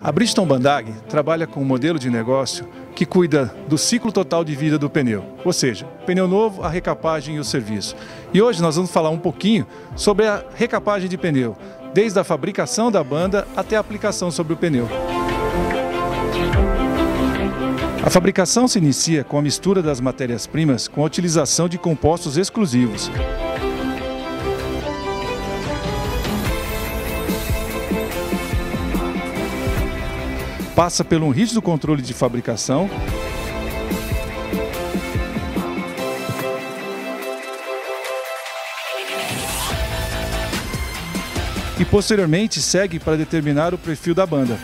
A Bridgestone Bandag trabalha com um modelo de negócio que cuida do ciclo total de vida do pneu, ou seja, pneu novo, a recapagem e o serviço. E hoje nós vamos falar um pouquinho sobre a recapagem de pneu, desde a fabricação da banda até a aplicação sobre o pneu. A fabricação se inicia com a mistura das matérias-primas com a utilização de compostos exclusivos. Passa por um rígido controle de fabricação e posteriormente segue para determinar o perfil da banda.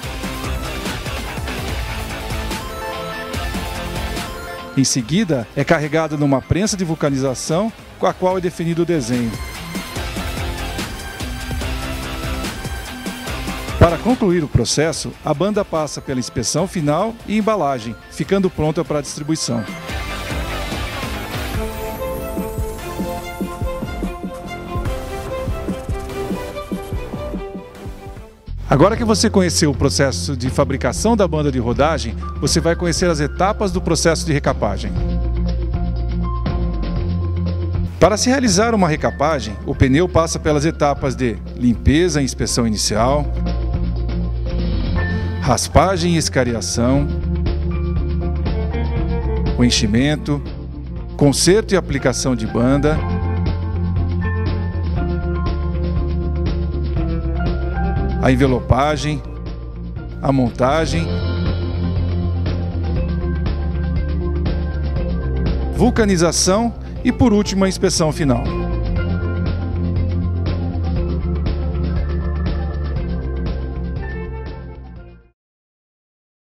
Em seguida, é carregado numa prensa de vulcanização com a qual é definido o desenho. Para concluir o processo, a banda passa pela inspeção final e embalagem, ficando pronta para a distribuição. Agora que você conheceu o processo de fabricação da banda de rodagem, você vai conhecer as etapas do processo de recapagem. Para se realizar uma recapagem, o pneu passa pelas etapas de limpeza e inspeção inicial, raspagem e escariação, o enchimento, conserto e aplicação de banda, a envelopagem, a montagem, vulcanização e, por último, a inspeção final.